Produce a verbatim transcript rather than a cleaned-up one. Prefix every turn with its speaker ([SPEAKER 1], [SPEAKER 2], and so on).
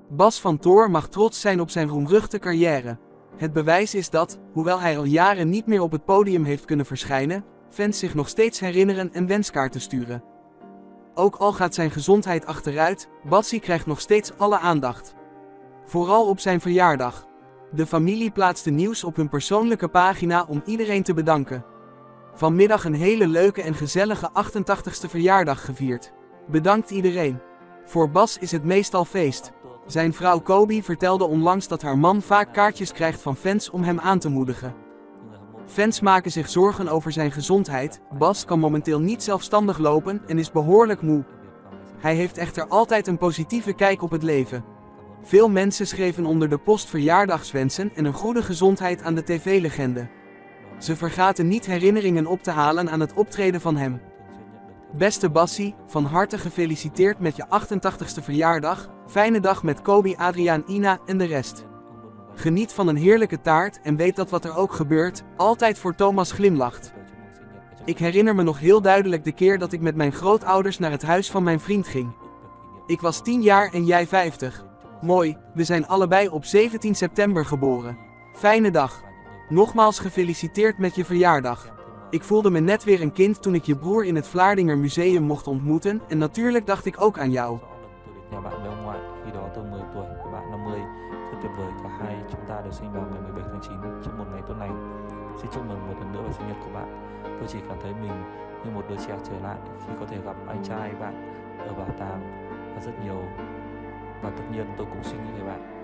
[SPEAKER 1] Bas van Toor mag trots zijn op zijn roemruchte carrière. Het bewijs is dat, hoewel hij al jaren niet meer op het podium heeft kunnen verschijnen, fans zich nog steeds herinneren en wenskaarten sturen. Ook al gaat zijn gezondheid achteruit, Bassie krijgt nog steeds alle aandacht. Vooral op zijn verjaardag. De familie plaatste nieuws op hun persoonlijke pagina om iedereen te bedanken. Vanmiddag een hele leuke en gezellige achtentachtigste verjaardag gevierd. Bedankt iedereen. Voor Bas is het meestal feest. Zijn vrouw Koby vertelde onlangs dat haar man vaak kaartjes krijgt van fans om hem aan te moedigen. Fans maken zich zorgen over zijn gezondheid. Bas kan momenteel niet zelfstandig lopen en is behoorlijk moe. Hij heeft echter altijd een positieve kijk op het leven. Veel mensen schreven onder de post verjaardagswensen en een goede gezondheid aan de tv-legende. Ze vergaten niet herinneringen op te halen aan het optreden van hem. Beste Bassie, van harte gefeliciteerd met je achtentachtigste verjaardag. Fijne dag met Koby, Adriaan, Ina en de rest. Geniet van een heerlijke taart en weet dat wat er ook gebeurt, altijd voor Thomas glimlacht. Ik herinner me nog heel duidelijk de keer dat ik met mijn grootouders naar het huis van mijn vriend ging. Ik was tien jaar en jij vijftig. Mooi, we zijn allebei op zeventien september geboren. Fijne dag. Nogmaals gefeliciteerd met je verjaardag. Ik voelde me net weer een kind toen ik je broer in het Vlaardinger Museum mocht ontmoeten en natuurlijk dacht ik ook aan jou.
[SPEAKER 2] Nhà bạn với ông ngoại, khi đó tôi mười tuổi, bạn năm mươi. Thật tuyệt vời, cả hai chúng ta đều sinh vào ngày mười bảy tháng chín trong một ngày tốt lành. Xin chúc mừng một lần nữa vào sinh nhật của bạn. Tôi chỉ cảm thấy mình như một đứa trẻ trở lại khi có thể gặp anh trai bạn ở bảo tàng và rất nhiều. Và tất nhiên tôi cũng suy nghĩ về bạn.